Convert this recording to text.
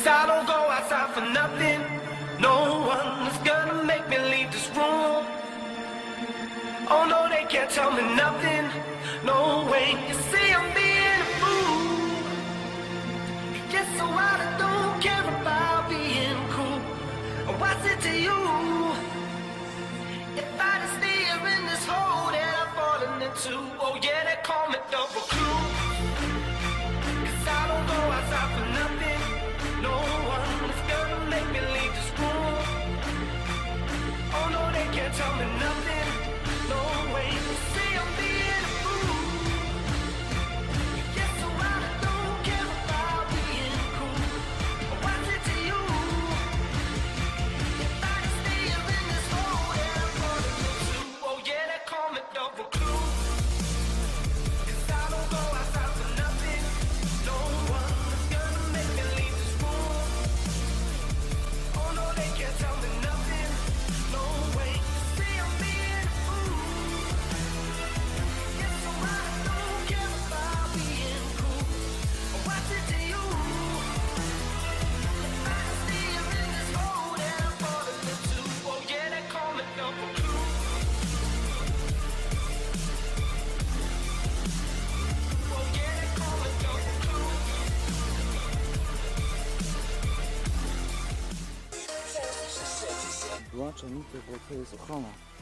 'Cause I don't go outside for nothing. No one is gonna make me leave this room. Oh no, they can't tell me nothing. No way, you see I'm being a fool. Yes, so I don't care about being cool. What's it to you? If I just stay here in this hole that I've fallen into. Oh yeah, they call me double clue. 'Cause I don't go outside for nothing. No one is gonna make me leave this room. Oh no, they can't tell me nothing. No way, you see I'm being a fool. Yes, so I don't care about being cool. What's it to you? If I just stay here in this hole that I'm falling into. Oh yeah, they call me double clue. 'Cause I don't go outside for nothing. No one is gonna make me leave this room. Oh no, they can't tell me nothing. No way, you see I'm being a fool. Yes, so I don't care about being cool. What's it to you? If I just stay here in this hole that I'm falling into. Oh yeah, they call me double clue. Oh yeah, they call me double clue. Była czajnika, bo to jest ochrona.